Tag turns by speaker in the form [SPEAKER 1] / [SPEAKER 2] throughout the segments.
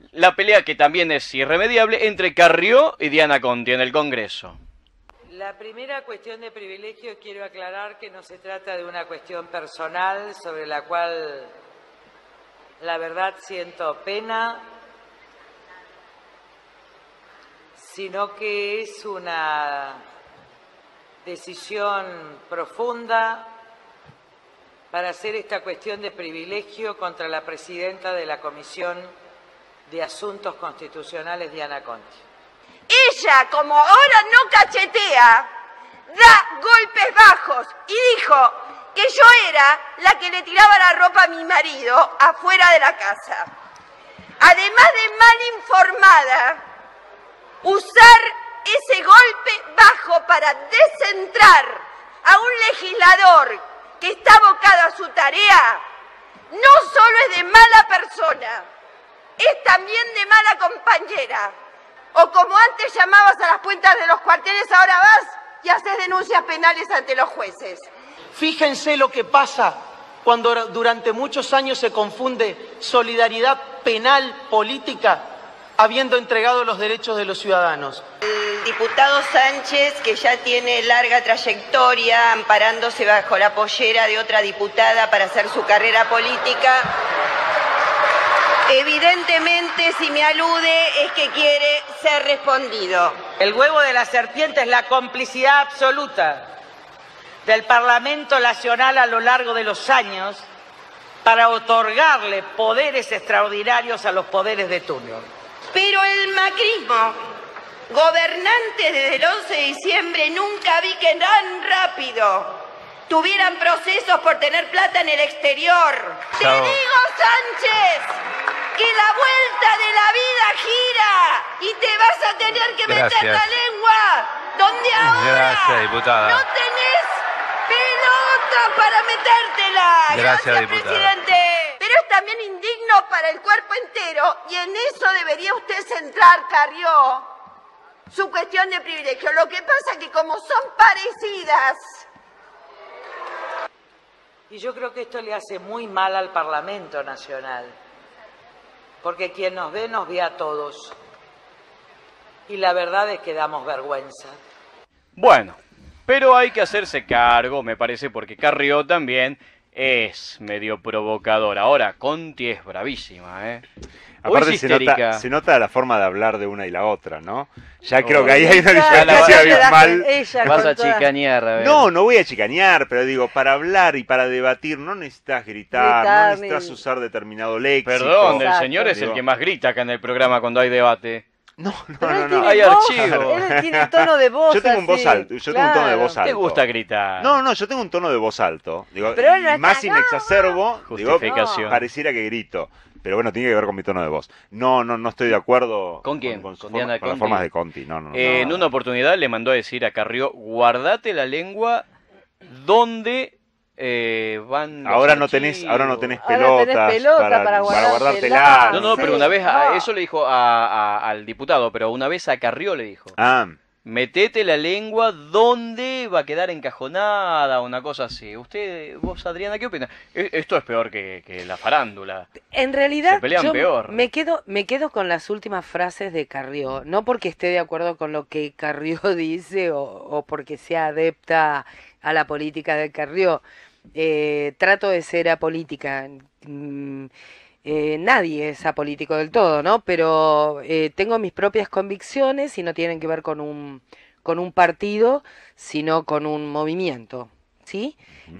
[SPEAKER 1] la pelea que también es irremediable entre Carrió y Diana Conti en el Congreso.
[SPEAKER 2] La primera cuestión de privilegio, quiero aclarar que no se trata de una cuestión personal sobre la cual la verdad siento pena, sino que es una decisión profunda para hacer esta cuestión de privilegio contra la presidenta de la Comisión de Asuntos Constitucionales, Diana Conti.
[SPEAKER 3] Ella, como ahora no cachetea, da golpes bajos y dijo que yo era la que le tiraba la ropa a mi marido afuera de la casa. Además de mal informada, usar ese golpe bajo para descentrar a un legislador que está abocado a su tarea, no solo es de mala persona, es también de mala compañera. O como antes llamabas a las puertas de los cuarteles, ahora vas y haces denuncias penales ante los jueces.
[SPEAKER 4] Fíjense lo que pasa cuando durante muchos años se confunde solidaridad penal política habiendo entregado los derechos de los ciudadanos.
[SPEAKER 3] El diputado Sánchez, que ya tiene larga trayectoria amparándose bajo la pollera de otra diputada para hacer su carrera política, evidentemente, si me alude, es que quiere ser respondido.
[SPEAKER 2] El huevo de la serpiente es la complicidad absoluta del Parlamento Nacional a lo largo de los años para otorgarle poderes extraordinarios a los poderes de turno.
[SPEAKER 3] Pero el macrismo, gobernante desde el 11 de diciembre, nunca vi que tan rápido tuvieran procesos por tener plata en el exterior. Chao. Te digo, Sánchez, que la vuelta de la vida gira y te vas a tener que meter la lengua donde ahora
[SPEAKER 5] diputada.
[SPEAKER 3] No tenés pelota para metértela. Gracias, presidente. Pero es también indigno para el cuerpo entero y en eso debería usted centrar, Carrió, su cuestión de privilegio. Lo que pasa es que como son parecidas...
[SPEAKER 2] Y yo creo que esto le hace muy mal al Parlamento Nacional, porque quien nos ve a todos. Y la verdad es que damos vergüenza.
[SPEAKER 1] Bueno, pero hay que hacerse cargo, me parece, porque Carrió también es medio provocador. Ahora, Conti es bravísima, ¿eh?
[SPEAKER 5] Aparte se nota la forma de hablar de una y la otra, ¿no? Ya creo que ahí hay una diferencia abismal.
[SPEAKER 1] Vas a chicanear, a ver.
[SPEAKER 5] No voy a chicanear, pero digo, para hablar y para debatir no necesitas gritar, no necesitas usar determinado léxico.
[SPEAKER 1] Perdón, el señor es el que más grita acá en el programa cuando hay debate.
[SPEAKER 5] No.
[SPEAKER 1] Hay archivo.
[SPEAKER 6] Él tiene tono de voz.
[SPEAKER 5] Yo tengo un voz alto, tengo un tono de voz alto.
[SPEAKER 1] ¿Te gusta gritar?
[SPEAKER 5] No, yo tengo un tono de voz alto. Digo,
[SPEAKER 6] pero
[SPEAKER 5] y más si me exacerbo, digo, pareciera que grito. Pero bueno, tiene que ver con mi tono de voz. No estoy de acuerdo.
[SPEAKER 1] ¿Con quién?
[SPEAKER 5] Con
[SPEAKER 1] Diana
[SPEAKER 5] las formas de Conti. No.
[SPEAKER 1] En una oportunidad le mandó a decir a Carrió, guardate la lengua donde van los
[SPEAKER 5] ahora no tenés pelotas para guardártela.
[SPEAKER 1] No, pero una vez, eso le dijo al diputado, pero una vez a Carrió le dijo. Metete la lengua donde va a quedar encajonada, una cosa así. Vos, Adriana, ¿qué opinas? Esto es peor que la farándula.
[SPEAKER 6] En realidad,
[SPEAKER 1] se pelean peor.
[SPEAKER 6] Me quedo con las últimas frases de Carrió. No porque esté de acuerdo con lo que Carrió dice o porque sea adepta a la política de Carrió. Trato de ser apolítica. Nadie es apolítico del todo, ¿no? Pero tengo mis propias convicciones y no tienen que ver con un partido, sino con un movimiento, ¿sí?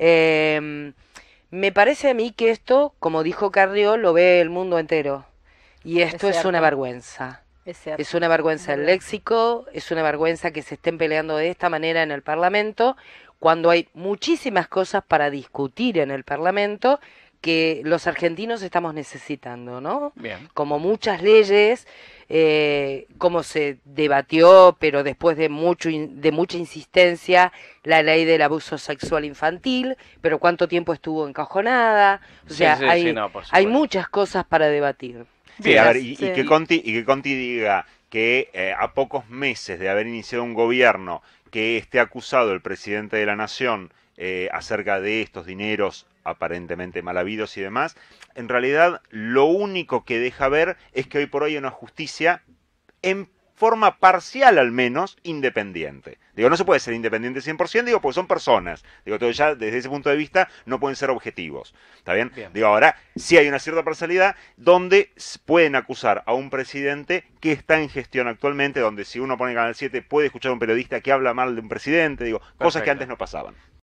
[SPEAKER 6] Me parece a mí que esto, como dijo Carrió, lo ve el mundo entero. Y esto es una vergüenza. Es una vergüenza el léxico, es una vergüenza que se estén peleando de esta manera en el Parlamento, cuando hay muchísimas cosas para discutir en el Parlamento que los argentinos estamos necesitando, ¿no?
[SPEAKER 1] Bien.
[SPEAKER 6] Como muchas leyes, como se debatió, pero después de mucha insistencia, la ley del abuso sexual infantil, pero cuánto tiempo estuvo encajonada, o sea, hay muchas cosas para debatir.
[SPEAKER 5] Sí, a ver, y que Conti diga que a pocos meses de haber iniciado un gobierno que esté acusado el presidente de la Nación acerca de estos dineros aparentemente mal habidos y demás, en realidad lo único que deja ver es que hoy por hoy hay una justicia en forma parcial al menos independiente. Digo, no se puede ser independiente 100%, digo, porque son personas. Digo, todo ya desde ese punto de vista no pueden ser objetivos. ¿Está bien? Digo, ahora sí hay una cierta parcialidad donde pueden acusar a un presidente que está en gestión actualmente, donde si uno pone Canal 7 puede escuchar a un periodista que habla mal de un presidente, digo, cosas que antes no pasaban.